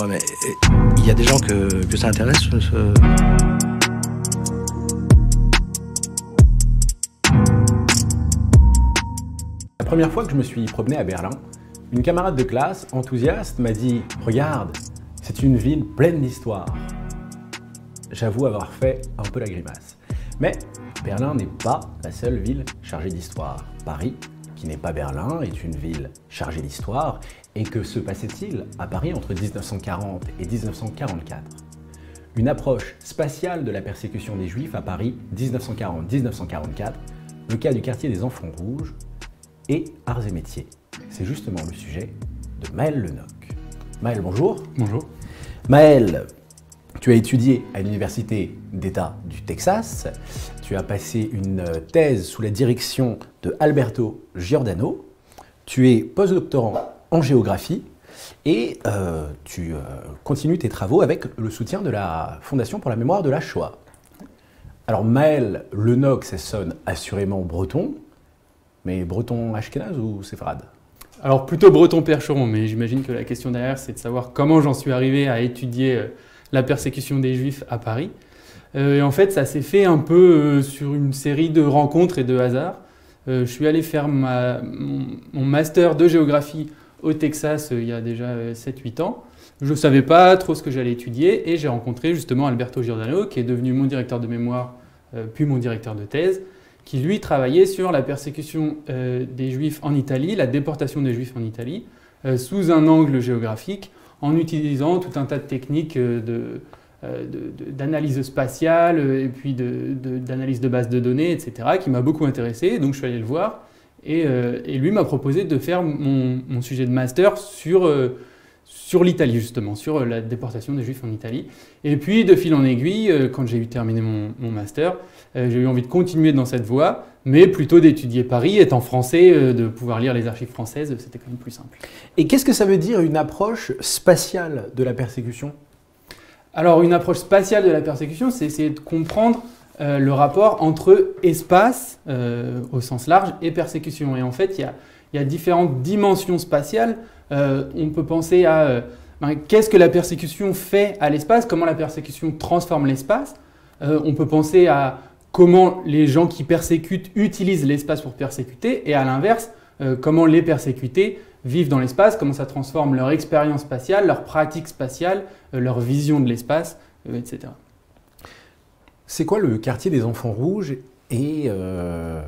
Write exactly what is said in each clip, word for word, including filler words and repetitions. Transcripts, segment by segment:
Ouais, mais il y a des gens que, que ça intéresse, ce... La première fois que je me suis promené à Berlin, une camarade de classe, enthousiaste, m'a dit « Regarde, c'est une ville pleine d'histoire ». J'avoue avoir fait un peu la grimace. Mais Berlin n'est pas la seule ville chargée d'histoire. Paris, qui n'est pas Berlin, est une ville chargée d'histoire. Et que se passait-il à Paris entre mille neuf cent quarante et mille neuf cent quarante-quatre? Une approche spatiale de la persécution des Juifs à Paris mille neuf cent quarante à mille neuf cent quarante-quatre, le cas du quartier des Enfants Rouges et arts et métiers. C'est justement le sujet de Maël Lenocq. Maël, bonjour. Bonjour. Maël, tu as étudié à l'Université d'État du Texas. Tu as passé une thèse sous la direction de Alberto Giordano. Tu es postdoctorant en géographie et euh, tu euh, continues tes travaux avec le soutien de la Fondation pour la mémoire de la Shoah. Alors Maël Lenocq, ça sonne assurément breton, mais breton ashkénaze ou séfarade? Alors plutôt breton percheron, mais j'imagine que la question derrière, c'est de savoir comment j'en suis arrivé à étudier la persécution des Juifs à Paris. Euh, et en fait, ça s'est fait un peu euh, sur une série de rencontres et de hasards. Euh, je suis allé faire ma, mon, mon master de géographie au Texas euh, il y a déjà euh, sept huit ans. Je ne savais pas trop ce que j'allais étudier et j'ai rencontré justement Alberto Giordano, qui est devenu mon directeur de mémoire, euh, puis mon directeur de thèse, qui lui travaillait sur la persécution euh, des Juifs en Italie, la déportation des Juifs en Italie, euh, sous un angle géographique, en utilisant tout un tas de techniques euh, de, euh, de, de, d'analyse spatiale euh, et puis de, de, d'analyse de bases de données, et cetera, qui m'a beaucoup intéressé. Donc je suis allé le voir et, euh, et lui m'a proposé de faire mon, mon sujet de master sur, euh, sur l'Italie, justement, sur la déportation des Juifs en Italie. Et puis, de fil en aiguille, euh, quand j'ai eu terminé mon, mon master, euh, j'ai eu envie de continuer dans cette voie, mais plutôt d'étudier Paris, étant français, euh, de pouvoir lire les archives françaises, c'était quand même plus simple. Et qu'est-ce que ça veut dire une approche spatiale de la persécution? Alors, une approche spatiale de la persécution, c'est essayer de comprendre euh, le rapport entre espace, euh, au sens large, et persécution. Et en fait, il y a, il y a différentes dimensions spatiales. Euh, on peut penser à euh, ben, qu'est-ce que la persécution fait à l'espace, comment la persécution transforme l'espace. Euh, on peut penser à comment les gens qui persécutent utilisent l'espace pour persécuter, et à l'inverse, euh, comment les persécutés vivent dans l'espace, comment ça transforme leur expérience spatiale, leur pratique spatiale, euh, leur vision de l'espace, euh, et cetera. C'est quoi le quartier des Enfants Rouges et euh,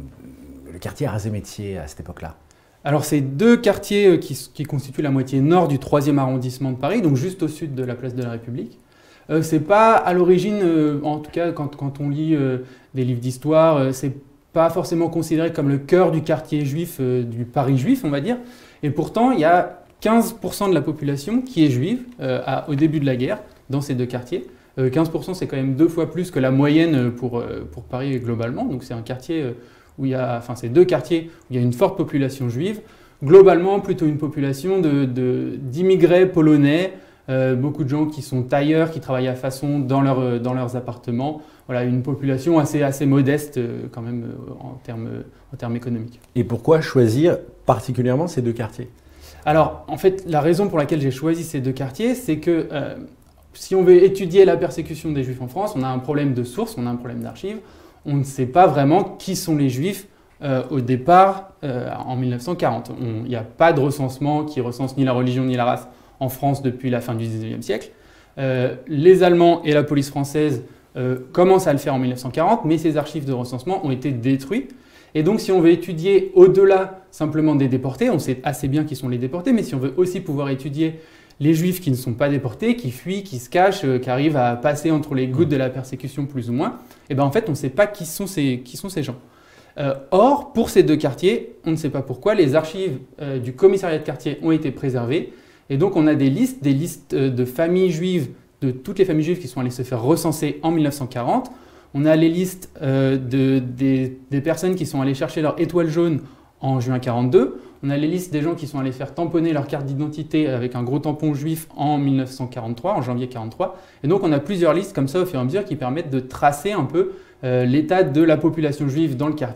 le quartier arts et métiers à cette époque-là? Alors, c'est deux quartiers qui, qui constituent la moitié nord du troisième arrondissement de Paris, donc juste au sud de la place de la République. Euh, c'est pas à l'origine, euh, en tout cas quand, quand on lit euh, des livres d'histoire, euh, c'est pas forcément considéré comme le cœur du quartier juif, euh, du Paris juif, on va dire. Et pourtant, il y a quinze pour cent de la population qui est juive euh, à, au début de la guerre dans ces deux quartiers. Euh, quinze pour cent, c'est quand même deux fois plus que la moyenne pour, euh, pour Paris globalement. Donc c'est un quartier euh, où il y a, enfin c'est deux quartiers où il y a une forte population juive. Globalement, plutôt une population de, de, d'immigrés polonais, euh, beaucoup de gens qui sont tailleurs, qui travaillent à façon dans, leur, dans leurs appartements. Voilà, une population assez, assez modeste euh, quand même euh, en termes, en termes économiques. Et pourquoi choisir particulièrement ces deux quartiers? Alors, en fait, la raison pour laquelle j'ai choisi ces deux quartiers, c'est que euh, si on veut étudier la persécution des Juifs en France, on a un problème de source, on a un problème d'archives. On ne sait pas vraiment qui sont les Juifs euh, au départ euh, en mille neuf cent quarante. Il n'y a pas de recensement qui recense ni la religion ni la race en France depuis la fin du dix-neuvième siècle. Euh, les Allemands et la police française euh, commencent à le faire en mille neuf cent quarante, mais ces archives de recensement ont été détruites. Et donc, si on veut étudier au-delà simplement des déportés, on sait assez bien qui sont les déportés, mais si on veut aussi pouvoir étudier les Juifs qui ne sont pas déportés, qui fuient, qui se cachent, euh, qui arrivent à passer entre les gouttes de la persécution plus ou moins, et ben en fait, on ne sait pas qui sont ces, qui sont ces gens. Euh, or, pour ces deux quartiers, on ne sait pas pourquoi, les archives euh, du commissariat de quartier ont été préservées, et donc on a des listes, des listes euh, de familles juives, de toutes les familles juives qui sont allées se faire recenser en mille neuf cent quarante. On a les listes euh, de, des, des personnes qui sont allées chercher leur étoile jaune en juin quarante-deux. On a les listes des gens qui sont allés faire tamponner leur carte d'identité avec un gros tampon juif en mille neuf cent quarante-trois, en janvier quarante-trois. Et donc on a plusieurs listes comme ça au fur et à mesure qui permettent de tracer un peu euh, l'état de la population juive dans le quartier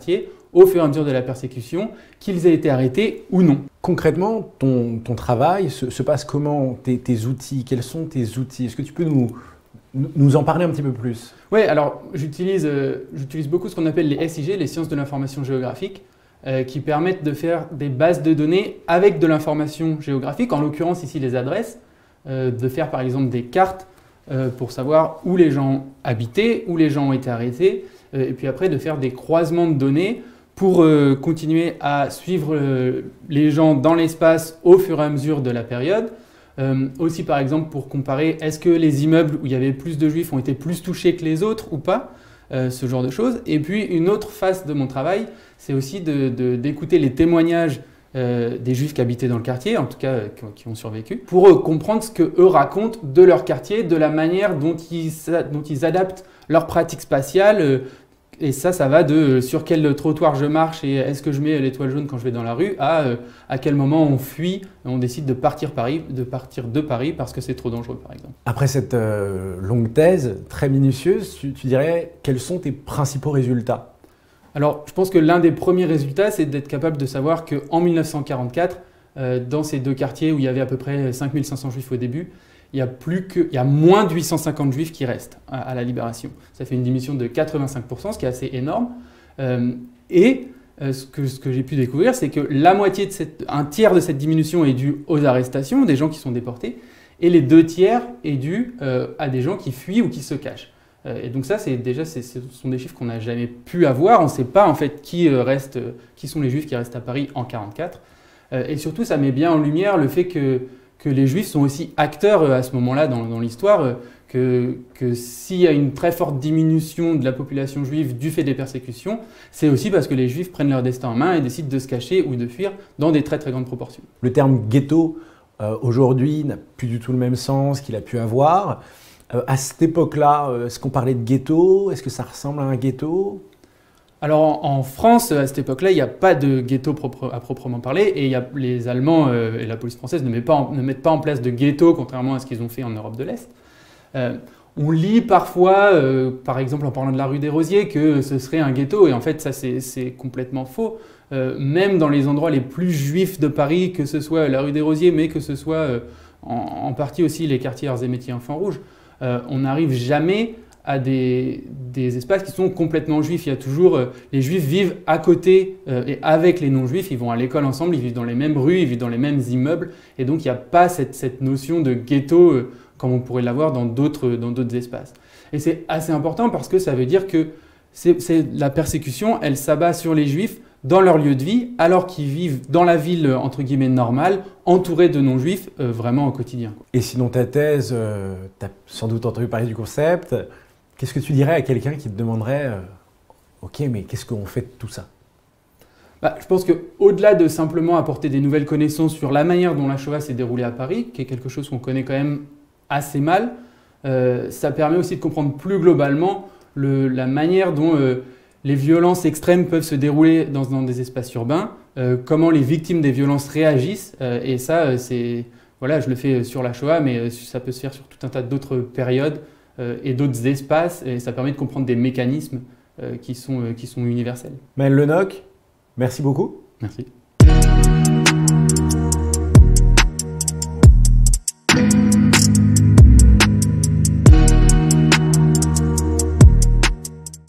au fur et à mesure de la persécution, qu'ils aient été arrêtés ou non. Concrètement, ton, ton travail se, se passe comment? tes, tes outils, quels sont tes outils? Est-ce que tu peux nous, nous en parler un petit peu plus? Oui, alors j'utilise euh, j'utilise beaucoup ce qu'on appelle les S I G, les sciences de l'information géographique, euh, qui permettent de faire des bases de données avec de l'information géographique, en l'occurrence ici les adresses, euh, de faire par exemple des cartes euh, pour savoir où les gens habitaient, où les gens ont été arrêtés, euh, et puis après de faire des croisements de données pour euh, continuer à suivre euh, les gens dans l'espace au fur et à mesure de la période. Euh, aussi par exemple pour comparer est-ce que les immeubles où il y avait plus de juifs ont été plus touchés que les autres ou pas, euh, ce genre de choses. Et puis une autre face de mon travail, c'est aussi de, de, d'écouter les témoignages euh, des juifs qui habitaient dans le quartier, en tout cas euh, qui ont survécu, pour euh, comprendre ce qu'eux racontent de leur quartier, de la manière dont ils, dont ils adaptent leurs pratiques spatiales. Euh, Et ça, ça va de euh, sur quel trottoir je marche et est-ce que je mets l'étoile jaune quand je vais dans la rue à euh, à quel moment on fuit, on décide de partir, Paris, de partir de Paris parce que c'est trop dangereux par exemple. Après cette euh, longue thèse très minutieuse, tu, tu dirais quels sont tes principaux résultats? Alors je pense que l'un des premiers résultats, c'est d'être capable de savoir qu'en mille neuf cent quarante-quatre, euh, dans ces deux quartiers où il y avait à peu près cinq mille cinq cents juifs au début, il y a, plus que, il y a moins de huit cent cinquante juifs qui restent à, à la libération. Ça fait une diminution de quatre-vingt-cinq pour cent, ce qui est assez énorme. Euh, et euh, ce que, ce que j'ai pu découvrir, c'est que la moitié de cette, un tiers de cette diminution est due aux arrestations, des gens qui sont déportés, et les deux tiers est due euh, à des gens qui fuient ou qui se cachent. Euh, et donc ça, c'est déjà, c'est, ce sont des chiffres qu'on n'a jamais pu avoir. On ne sait pas en fait qui euh, reste, qui sont les juifs qui restent à Paris en quarante-quatre. Euh, et surtout, ça met bien en lumière le fait que que les Juifs sont aussi acteurs à ce moment-là dans, dans l'histoire, que, que s'il y a une très forte diminution de la population juive du fait des persécutions, c'est aussi parce que les Juifs prennent leur destin en main et décident de se cacher ou de fuir dans des très très grandes proportions. Le terme ghetto, euh, aujourd'hui, n'a plus du tout le même sens qu'il a pu avoir. Euh, à cette époque-là, euh, est-ce qu'on parlait de ghetto? Est-ce que ça ressemble à un ghetto? Alors en, en France, à cette époque-là, il n'y a pas de ghetto propre, à proprement parler, et il y a, les Allemands euh, et la police française ne, met pas en, ne mettent pas en place de ghetto, contrairement à ce qu'ils ont fait en Europe de l'Est. Euh, on lit parfois, euh, par exemple en parlant de la rue des Rosiers, que ce serait un ghetto, et en fait ça c'est complètement faux. Euh, même dans les endroits les plus juifs de Paris, que ce soit la rue des Rosiers, mais que ce soit euh, en, en partie aussi les quartiers Arts et Métiers Enfants Rouges, euh, on n'arrive jamais à des, des espaces qui sont complètement juifs. Il y a toujours, euh, les juifs vivent à côté euh, et avec les non-juifs, ils vont à l'école ensemble, ils vivent dans les mêmes rues, ils vivent dans les mêmes immeubles, et donc il n'y a pas cette, cette notion de ghetto euh, comme on pourrait l'avoir dans d'autres dans d'autres espaces. Et c'est assez important parce que ça veut dire que c'est, c'est, la persécution, elle s'abat sur les juifs dans leur lieu de vie, alors qu'ils vivent dans la ville, entre guillemets, normale, entourés de non-juifs, euh, vraiment au quotidien. Et sinon ta thèse, euh, tu as sans doute entendu parler du concept. Qu'est-ce que tu dirais à quelqu'un qui te demanderait euh, « Ok, mais qu'est-ce qu'on fait de tout ça ?» Bah, je pense qu'au-delà de simplement apporter des nouvelles connaissances sur la manière dont la Shoah s'est déroulée à Paris, qui est quelque chose qu'on connaît quand même assez mal, euh, ça permet aussi de comprendre plus globalement le, la manière dont euh, les violences extrêmes peuvent se dérouler dans, dans des espaces urbains, euh, comment les victimes des violences réagissent, euh, et ça, euh, c'est, voilà, je le fais sur la Shoah, mais euh, ça peut se faire sur tout un tas d'autres périodes, et d'autres espaces, et ça permet de comprendre des mécanismes euh, qui, sont, euh, qui sont universels. Maël Lenocq, merci beaucoup. Merci.